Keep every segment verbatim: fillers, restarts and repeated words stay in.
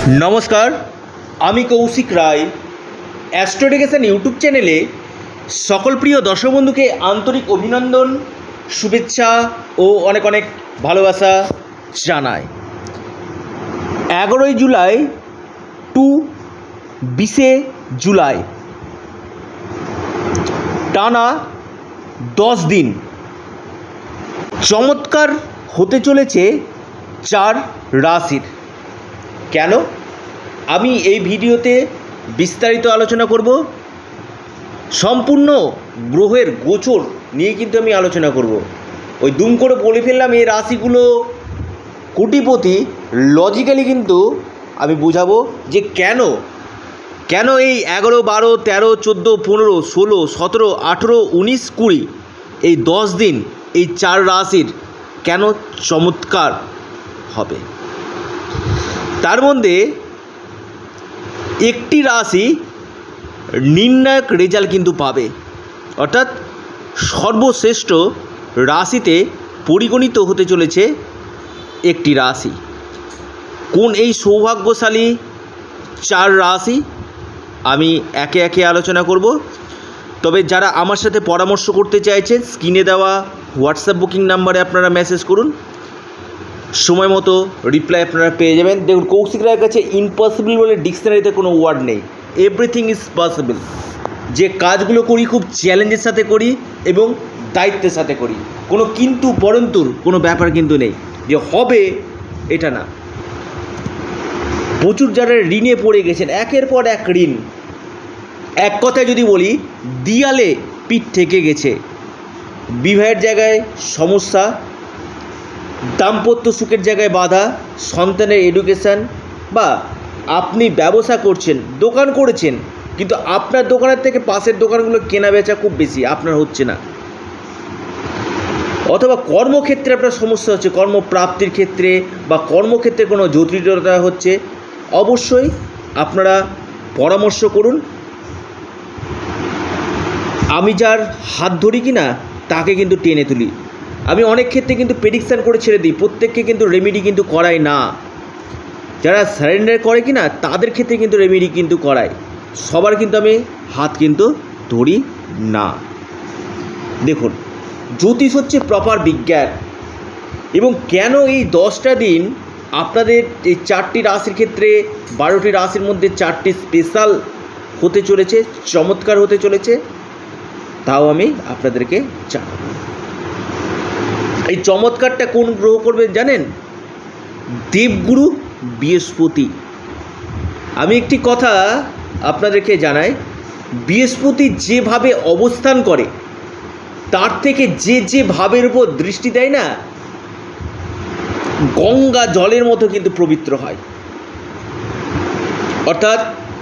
नमस्कार आमी कौशिक राय एस्ट्रोडिकेशन यूट्यूब चैनेले सकल प्रिय दर्शक बंधु के आंतरिक अभिनंदन शुभेच्छा और अनेक अनेक भालोबासा जानाई। एगारोई जुलाई टू बीसे जुलाई टाना दस दिन चमत्कार होते चलेছে चार राशिर। কেন আমি এই ভিডিওতে বিস্তারিত আলোচনা করব, সম্পূর্ণ গ্রহের গোচর নিয়ে কিন্তু আমি আলোচনা করব। ওই দুম করে বলে ফেললাম এই রাশিগুলো কোটিপতি, লজিক্যালি কিন্তু আমি বোঝাবো যে কেন কেন এই এগারো বারো তেরো চোদ্দো পনেরো ষোলো সতেরো আঠেরো উনিশ কুড়ি এই দশ দিন এই চার রাশির কেন চমৎকার হবে। তার মধ্যে একটি রাশি নির্ণায়ক রেজাল্ট কিন্তু পাবে, অর্থাৎ সর্বশ্রেষ্ঠ রাশিতে পরিগণিত হতে চলেছে একটি রাশি। কোন এই সৌভাগ্যশালী চার রাশি আমি একে একে আলোচনা করব। তবে যারা আমার সাথে পরামর্শ করতে চাইছেন স্ক্রিনে দেওয়া হোয়াটসঅ্যাপ বুকিং নাম্বারে আপনারা মেসেজ করুন, সময় মতো রিপ্লাই আপনারা পেয়ে যাবেন। দেখুন, কৌশিক রায়ের কাছে ইম্পসিবল বলে ডিকশনারিতে কোনো ওয়ার্ড নেই, এভরিথিং ইজ পসিবল। যে কাজগুলো করি খুব চ্যালেঞ্জের সাথে করি এবং দায়িত্বের সাথে করি, কোনো কিন্তু পরন্তুর কোনো ব্যাপার কিন্তু নেই যে হবে এটা না। প্রচুর যারা ঋণে পড়ে গেছেন, একের পর এক ঋণ, এক কথায় যদি বলি দিয়ালে পিঠ থেকে গেছে, বিবাহের জায়গায় সমস্যা, দাম্পত্য সুখের জায়গায় বাধা, সন্তানের এডুকেশান, বা আপনি ব্যবসা করছেন, দোকান করেছেন কিন্তু আপনার দোকানের থেকে পাশের দোকানগুলো কেনা বেচা খুব বেশি, আপনার হচ্ছে না। অথবা কর্মক্ষেত্রে আপনার সমস্যা হচ্ছে, কর্মপ্রাপ্তির ক্ষেত্রে বা কর্মক্ষেত্রে কোনো জটিলতা হচ্ছে, অবশ্যই আপনারা পরামর্শ করুন। আমি যার হাত ধরি কি না তাকে কিন্তু টেনে তুলি। আমি অনেক ক্ষেত্রে কিন্তু প্রেডিকশান করে ছেড়ে দিই, প্রত্যেককে কিন্তু রেমেডি কিন্তু করাই না। যারা সারেন্ডার করে কি না তাদের ক্ষেত্রে কিন্তু রেমেডি কিন্তু করাই, সবার কিন্তু আমি হাত কিন্তু ধরি না। দেখুন, জ্যোতিষ হচ্ছে প্রপার বিজ্ঞান, এবং কেন এই দশটা দিন আপনাদের এই চারটি রাশির ক্ষেত্রে বারোটি রাশির মধ্যে চারটি স্পেশাল হতে চলেছে, চমৎকার হতে চলেছে, তাও আমি আপনাদেরকে জানাবো। এই চমৎকারটা কোন গ্রহ করবে জানেন? দেবগুরু বৃহস্পতি। আমি একটি কথা আপনাদেরকে জানাই, বৃহস্পতি যেভাবে অবস্থান করে তার থেকে যে যে ভাবের উপর দৃষ্টি দেয় না, গঙ্গা জলের মতো কিন্তু পবিত্র হয়, অর্থাৎ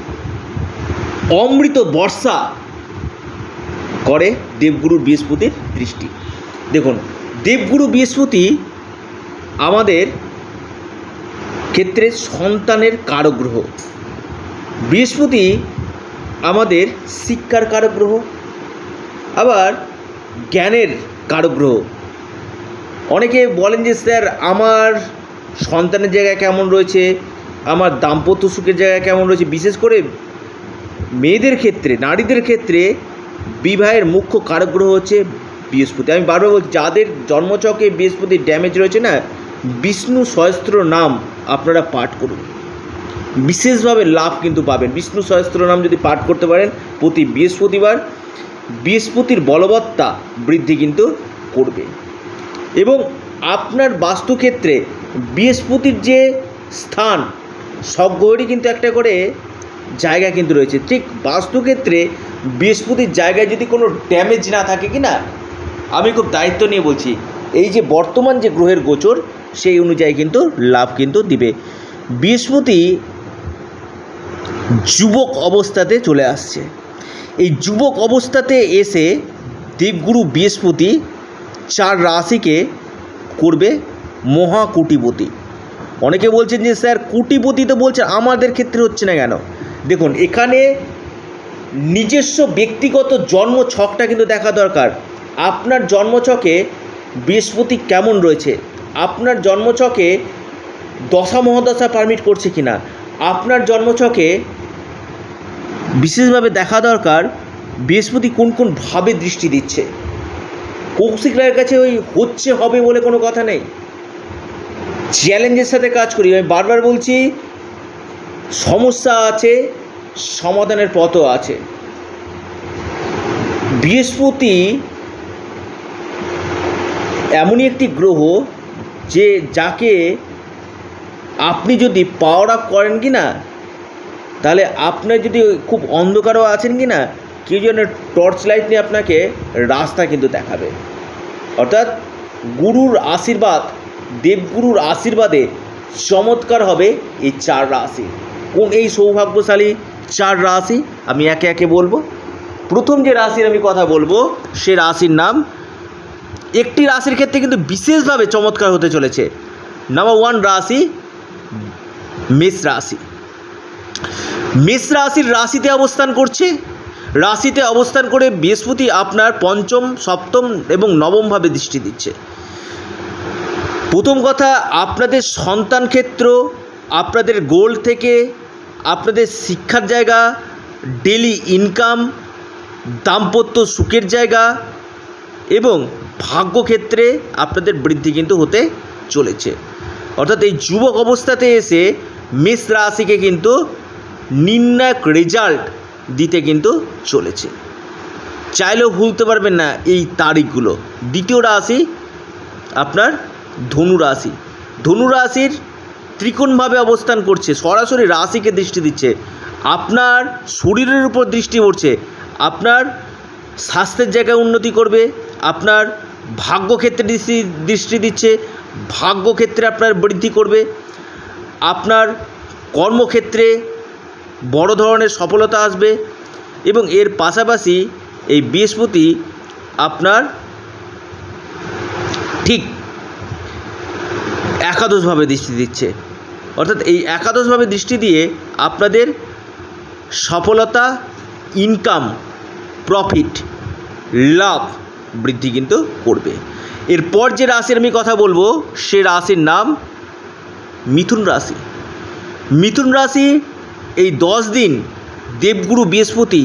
অমৃত বর্ষা করে দেবগুরু বৃহস্পতির দৃষ্টি। দেখুন, দেবগুরু বৃহস্পতি আমাদের ক্ষেত্রে সন্তানের কারক গ্রহ। বৃহস্পতি আমাদের শিক্ষার কারক গ্রহ, আবার জ্ঞানের কারক গ্রহ। অনেকে বলেন যে স্যার আমার সন্তানের জায়গায় কেমন রয়েছে, আমার দাম্পত্য সুখের জায়গায় কেমন রয়েছে। বিশেষ করে মেয়েদের ক্ষেত্রে, নারীদের ক্ষেত্রে বিবাহের মুখ্য কারক গ্রহ হচ্ছে বৃহস্পতি। আমি বারবার বলছি, যাদের জন্মচকে বৃহস্পতির ড্যামেজ রয়েছে না, বিষ্ণু সহস্র নাম আপনারা পাঠ করুন, বিশেষভাবে লাভ কিন্তু পাবেন। বিষ্ণু সহস্র নাম যদি পাঠ করতে পারেন প্রতি বৃহস্পতিবার, বৃহস্পতির বলবত্তা বৃদ্ধি কিন্তু করবে। এবং আপনার বাস্তুক্ষেত্রে বৃহস্পতির যে স্থান, সব গ্রহেরই কিন্তু একটা করে জায়গা কিন্তু রয়েছে, ঠিক বাস্তুক্ষেত্রে বৃহস্পতির জায়গায় যদি কোনো ড্যামেজ না থাকে কি না, আমি খুব দায়িত্ব নিয়ে বলছি, এই যে বর্তমান যে গ্রহের গোচর সেই অনুযায়ী কিন্তু লাভ কিন্তু দিবে। বৃহস্পতি যুবক অবস্থাতে চলে আসছে, এই যুবক অবস্থাতে এসে দেবগুরু বৃহস্পতি চার রাশিকে করবে মহাকুটিপতি। অনেকে বলছেন যে স্যার কুটিপতি তো বলছেন, আমাদের ক্ষেত্রে হচ্ছে না কেন? দেখুন, এখানে নিজস্ব ব্যক্তিগত জন্ম ছকটা কিন্তু দেখা দরকার। আপনার জন্মছকে বৃহস্পতি কেমন রয়েছে, আপনার জন্মছকে দশা মহাদশা পারমিট করছে কিনা, আপনার জন্মছকে বিশেষভাবে দেখা দরকার বৃহস্পতি কোন কোন ভাবে দৃষ্টি দিচ্ছে। কৌশিক রায়ের কাছে ওই হচ্ছে হবে বলে কোনো কথা নেই, চ্যালেঞ্জের সাথে কাজ করি। আমি বারবার বলছি, সমস্যা আছে, সমাধানের পথও আছে। বৃহস্পতি এমনই একটি গ্রহ যে যাকে আপনি যদি পাওয়ার আপ করেন কি না, তাহলে আপনার যদি খুব অন্ধকারও আছেন কি না, কেউ যেন টর্চ লাইট নিয়ে আপনাকে রাস্তা কিন্তু দেখাবে। অর্থাৎ গুরুর আশীর্বাদ, দেবগুরুর আশীর্বাদে চমৎকার হবে এই চার রাশি। কোন এই সৌভাগ্যশালী চার রাশি আমি একে একে বলবো। প্রথম যে রাশির আমি কথা বলবো সে রাশির নাম, একটি রাশির ক্ষেত্রে কিন্তু বিশেষভাবে চমৎকার হতে চলেছে। নাম্বার ওয়ান রাশি মেষ রাশি। মেষ রাশির রাশিতে অবস্থান করছে। রাশিতে অবস্থান করে বৃহস্পতি আপনার পঞ্চম, সপ্তম এবং নবমভাবে দৃষ্টি দিচ্ছে। প্রথম কথা, আপনাদের সন্তান ক্ষেত্র, আপনাদের গোল থেকে আপনাদের শিক্ষার জায়গা, ডেলি ইনকাম, দাম্পত্য সুখের জায়গা এবং ভাগ্যক্ষেত্রে আপনাদের বৃদ্ধি কিন্তু হতে চলেছে। অর্থাৎ এই যুবক অবস্থাতে এসে মেষ রাশিকে কিন্তু নির্ণায়ক রেজাল্ট দিতে কিন্তু চলেছে। চাইলেও ভুলতে পারবেন না এই তারিখগুলো। দ্বিতীয় রাশি আপনার ধনু রাশি। ধনু রাশির ত্রিকোণভাবে অবস্থান করছে, সরাসরি রাশিকে দৃষ্টি দিচ্ছে। আপনার শরীরের উপর দৃষ্টি পড়ছে, আপনার স্বাস্থ্যের জায়গায় উন্নতি করবে, আপনার ভাগ্যক্ষেত্রে দৃষ্টি দৃষ্টি দিচ্ছে, ভাগ্যক্ষেত্রে আপনার বৃদ্ধি করবে, আপনার কর্মক্ষেত্রে বড় ধরনের সফলতা আসবে এবং এর পাশাপাশি এই বৃহস্পতি আপনার ঠিক একাদশভাবে দৃষ্টি দিচ্ছে। অর্থাৎ এই একাদশভাবে দৃষ্টি দিয়ে আপনাদের সফলতা, ইনকাম, প্রফিট, লাভ বৃদ্ধি কিন্তু করবে। এরপর যে রাশির আমি কথা বলবো সে রাশির নাম মিথুন রাশি। মিথুন রাশি এই দশ দিন দেবগুরু বৃহস্পতি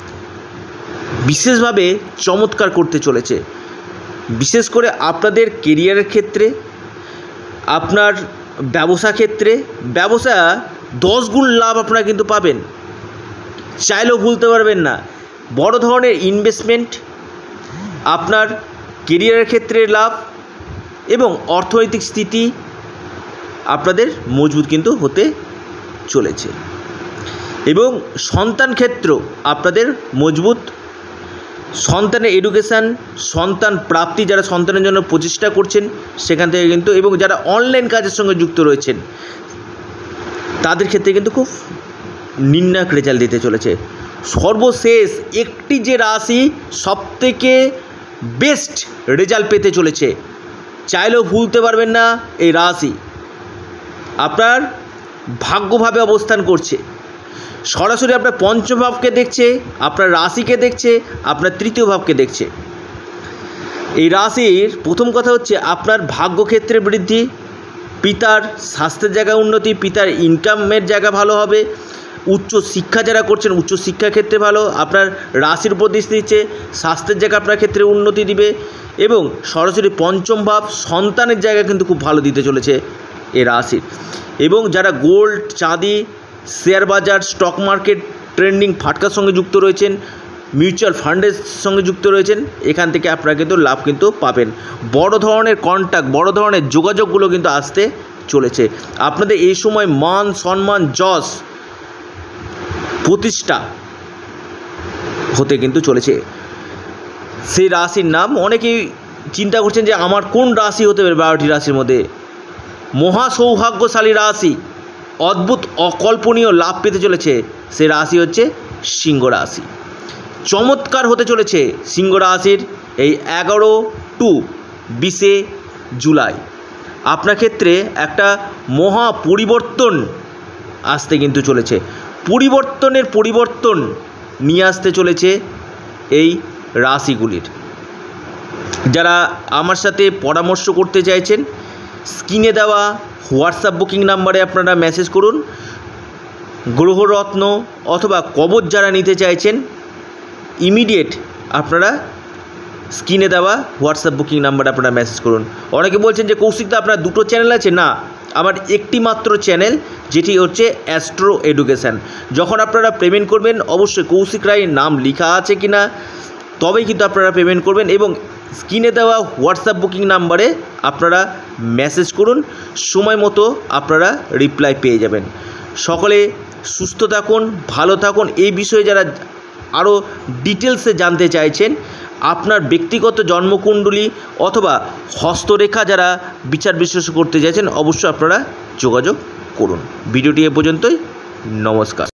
বিশেষভাবে চমৎকার করতে চলেছে। বিশেষ করে আপনাদের কেরিয়ারের ক্ষেত্রে, আপনার ব্যবসা ক্ষেত্রে, ব্যবসা দশ গুণ লাভ আপনারা কিন্তু পাবেন, চাইলেও ভুলতে পারবেন না। বড় ধরনের ইনভেস্টমেন্ট, আপনার কেরিয়ারের ক্ষেত্রে লাভ এবং অর্থনৈতিক স্থিতি আপনাদের মজবুত কিন্তু হতে চলেছে এবং সন্তান ক্ষেত্র আপনাদের মজবুত। সন্তানের এডুকেশান, সন্তান প্রাপ্তি, যারা সন্তানের জন্য প্রচেষ্টা করছেন সেখান থেকে কিন্তু, এবং যারা অনলাইন কাজের সঙ্গে যুক্ত রয়েছেন তাদের ক্ষেত্রে কিন্তু খুব নির্ণায়ক রেজাল্ট দিতে চলেছে। সর্বশেষ একটি যে রাশি সবথেকে বেস্ট রেজাল্ট পেতে চলেছে, চাইলেও ভুলতে পারবেন না এই রাশি, আপনার ভাগ্যভাবে অবস্থান করছে। সরাসরি আপনার পঞ্চম ভাবকে দেখছে, আপনার রাশিকে দেখছে, আপনার তৃতীয় ভাবকে দেখছে। এই রাশির প্রথম কথা হচ্ছে আপনার ভাগ্যক্ষেত্রে বৃদ্ধি, পিতার স্বাস্থ্যের জায়গায় উন্নতি, পিতার ইনকামের জায়গা ভালো হবে, উচ্চ শিক্ষা যারা করছেন উচ্চ শিক্ষার ক্ষেত্রে ভালো, আপনার রাশির উপর দৃষ্টি দিচ্ছে, স্বাস্থ্যের জায়গা আপনার ক্ষেত্রে উন্নতি দিবে এবং সরাসরি পঞ্চম ভাব সন্তানের জায়গা কিন্তু খুব ভালো দিতে চলেছে এই রাশির। এবং যারা গোল্ড, চাঁদি, শেয়ার বাজার, স্টক মার্কেট, ট্রেন্ডিং ফাটকার সঙ্গে যুক্ত রয়েছেন, মিউচুয়াল ফান্ডের সঙ্গে যুক্ত রয়েছেন, এখান থেকে আপনারা কিন্তু লাভ কিন্তু পাবেন। বড় ধরনের কন্ট্যাক্ট, বড় ধরনের যোগাযোগগুলো কিন্তু আসতে চলেছে। আপনাদের এই সময় মান, সম্মান, যশ, প্রতিষ্ঠা হতে কিন্তু চলেছে। সেই রাশির নাম, অনেকেই চিন্তা করছেন যে আমার কোন রাশি হতে পারে বারোটি রাশির মধ্যে। মহা সৌভাগ্যশালী রাশি, অদ্ভুত অকল্পনীয় লাভ পেতে চলেছে, সে রাশি হচ্ছে সিংহ রাশি। চমৎকার হতে চলেছে সিংহ রাশির এই এগারো টু বিশে জুলাই। আপনার ক্ষেত্রে একটা মহা পরিবর্তন আসতে কিন্তু চলেছে। পরিবর্তনের পরিবর্তন নিয়ে আসতে চলেছে এই রাশিগুলির। যারা আমার সাথে পরামর্শ করতে চাইছেন, স্ক্রিনে দেওয়া হোয়াটসঅ্যাপ বুকিং নাম্বারে আপনারা মেসেজ করুন। গ্রহরত্ন অথবা কবচ যারা নিতে চাইছেন ইমিডিয়েট আপনারা স্ক্রিনে দেওয়া হোয়াটসঅ্যাপ বুকিং নাম্বারে আপনারা মেসেজ করুন। অনেকে বলছেন যে কৌশিকদা আপনার দুটো চ্যানেল আছে। না, আমার একটি মাত্র চ্যানেল, যেটি হচ্ছে অ্যাস্ট্রো এডুকেশান। যখন আপনারা পেমেন্ট করবেন অবশ্যই কৌশিক রায়ের নাম লেখা আছে কি না তবেই কিন্তু আপনারা পেমেন্ট করবেন, এবং স্ক্রিনে দেওয়া হোয়াটসঅ্যাপ বুকিং নাম্বারে আপনারা মেসেজ করুন, সময় মতো আপনারা রিপ্লাই পেয়ে যাবেন। সকলে সুস্থ থাকুন, ভালো থাকুন। এই বিষয়ে যারা আরও ডিটেলসে জানতে চাইছেন, আপনার ব্যক্তিগত জন্মকুণ্ডলী অথবা হস্তরেখা যারা বিচার বিশ্লেষণ করতে চাইছেন, অবশ্যই আপনারা যোগাযোগ করুন। ভিডিওটি এ পর্যন্তই। নমস্কার।